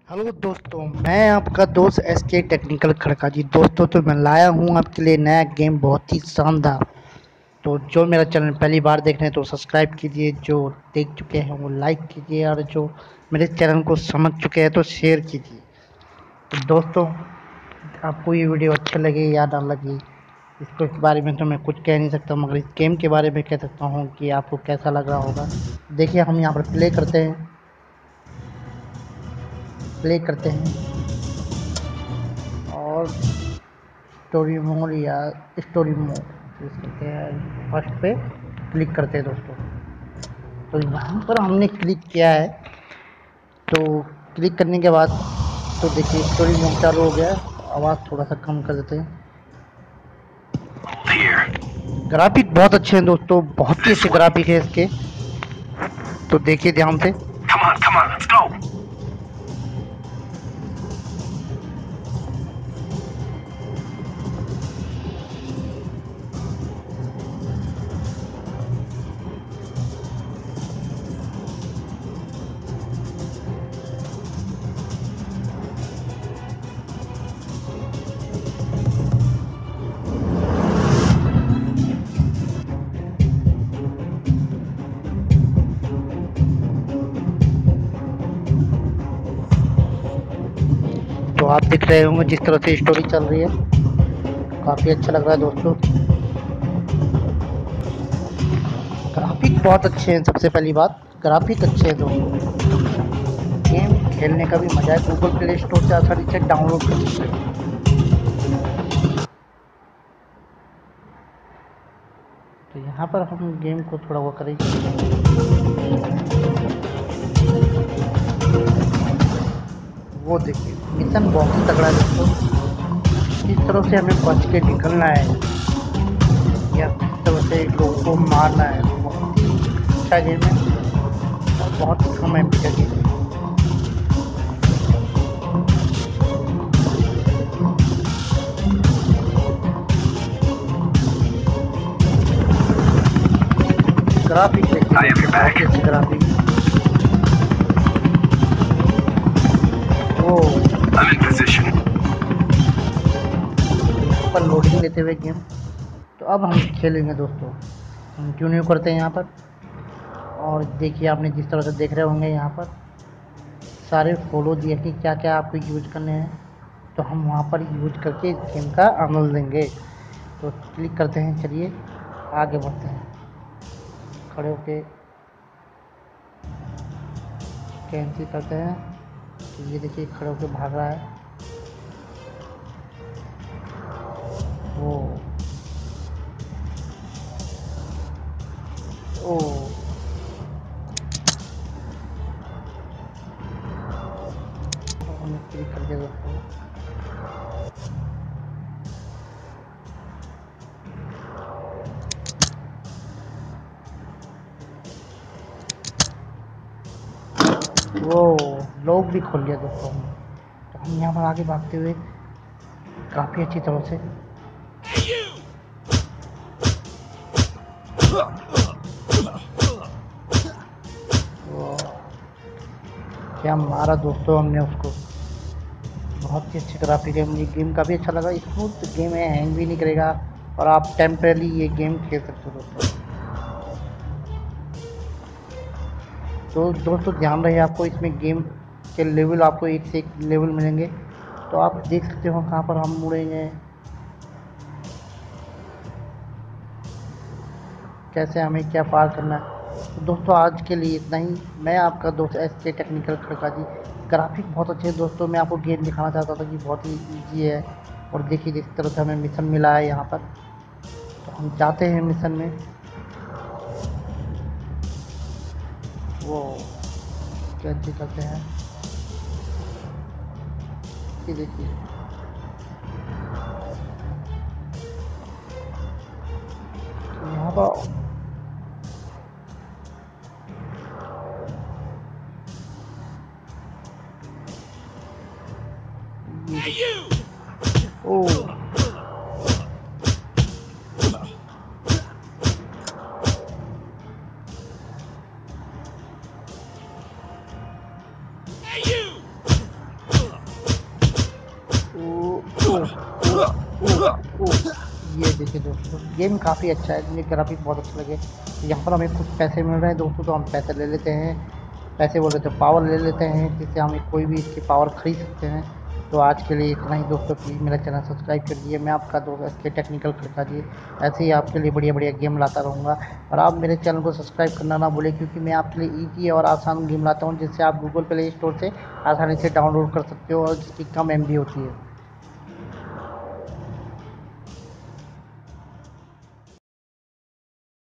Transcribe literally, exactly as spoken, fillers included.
Hello दोस्तों, मैं आपका दोस्त एस के टेक्निकल खड़का जी। दोस्तों, तो मैं लाया हूँ आपके लिए नया गेम, बहुत ही शानदार। तो जो मेरा चैनल पहली बार देख रहे हैं तो सब्सक्राइब कीजिए, जो देख चुके हैं वो लाइक कीजिए, और जो मेरे चैनल को समझ चुके हैं तो शेयर कीजिए। तो दोस्तों, आपको ये वीडियो अच्छी लगे या ना लगे, इसको के बारे में तो मैं कुछ कह नहीं सकता, मगर इस गेम के बारे में कह सकता हूँ कि आपको कैसा लग रहा होगा। देखिए, हम यहाँ पर प्ले करते हैं प्ले करते हैं और स्टोरी मोड या स्टोरी मोड चूज करते हैं। फर्स्ट पे क्लिक करते हैं दोस्तों। तो यहाँ पर हमने क्लिक किया है, तो क्लिक करने के बाद तो देखिए स्टोरी मोड चालू हो गया है। आवाज़ थोड़ा सा कम कर देते हैं। ग्राफिक बहुत अच्छे हैं दोस्तों, बहुत ही अच्छे ग्राफिक है इसके। तो देखिए ध्यान से। Come on, come on, let's go. तो आप देख रहे होंगे जिस तरह से स्टोरी चल रही है, काफ़ी अच्छा लग रहा है दोस्तों। ग्राफिक बहुत अच्छे हैं। सबसे पहली बात, ग्राफिक अच्छे हैं दोस्तों। गेम खेलने का भी मजा है। गूगल प्ले स्टोर से आसानी से डाउनलोड कर सकते हैं। तो यहाँ पर हम गेम को थोड़ा वो करेंगे। वो देखिए, मिशन बहुत तगड़ा है दोस्तों। किस तरह से हमें बच के निकलना है या किस तरह से लोगों को मारना है, बहुत ही अच्छा गेम है और बहुत कम एम बी का गेम है। ग्राफिक देखिए, I have your back. बहुत अच्छी ग्राफिक। वो I'm in position. यहाँ पर लोडिंग लेते हुए गेम। तो अब हम खेलेंगे दोस्तों। हम कंटिन्यू करते हैं यहाँ पर। और देखिए, आपने जिस तरह से देख रहे होंगे यहाँ पर सारे फॉलो दिए कि क्या क्या आपको यूज करने हैं, तो हम वहाँ पर यूज करके इस गेम का आनंद लेंगे। तो क्लिक करते हैं, चलिए आगे बढ़ते हैं। खड़े होके कैंसिल करते हैं। तो ये देखिए खड़े होके भाग रहा है वो। ओ हमने क्लिक कर दिया दोस्तों। वो लोग भी खोल लिया दोस्तों हमने। तो हम यहाँ पर आगे भागते हुए काफ़ी अच्छी तरह से वो क्या मारा दोस्तों हमने उसको। बहुत ही अच्छी ग्राफिक है। मुझे गेम काफ़ी अच्छा लगा। स्मूथ गेम है, हैंग भी नहीं करेगा, और आप टेम्परेली ये गेम खेल सकते हो दोस्तों। तो दोस्तों ध्यान रहे, आपको इसमें गेम के लेवल आपको एक से एक लेवल मिलेंगे। तो आप देख सकते हो कहाँ पर हम मुड़ेंगे, कैसे हमें क्या पार करना है। तो दोस्तों आज के लिए इतना ही। मैं आपका दोस्त एस के टेक्निकल खड़का जी। ग्राफिक बहुत अच्छे हैं दोस्तों। मैं आपको गेम दिखाना चाहता था कि बहुत ही ईजी है। और देखिए जिस तरह से हमें मिशन मिला है यहाँ पर, तो हम जाते हैं मिशन में। वो कैसे करते हैं ये देखिए। तो यहाँ पर ओ देखिए दोस्तों, गेम काफ़ी अच्छा है, मुझे ग्राफिक बहुत अच्छे लगे। तो यहाँ पर हमें कुछ पैसे मिल रहे हैं दोस्तों, तो हम पैसे ले लेते हैं। पैसे बोल रहे थे पावर ले लेते हैं, जिससे हमें कोई भी इसकी पावर खरीद सकते हैं। तो आज के लिए इतना ही दोस्तों, प्लीज़ मेरा चैनल सब्सक्राइब कर दीजिए। मैं आपका दोस्त एस के टेक्निकल खड़का जी ऐसे ही आपके लिए बढ़िया बढ़िया गेम लाता रहूँगा। और आप मेरे चैनल को सब्सक्राइब करना ना भूलें, क्योंकि मैं आपके लिए ईजी और आसान गेम लाता हूँ, जिससे आप गूगल प्ले स्टोर से आसानी से डाउनलोड कर सकते हो और जिसकी कम एम बी होती है।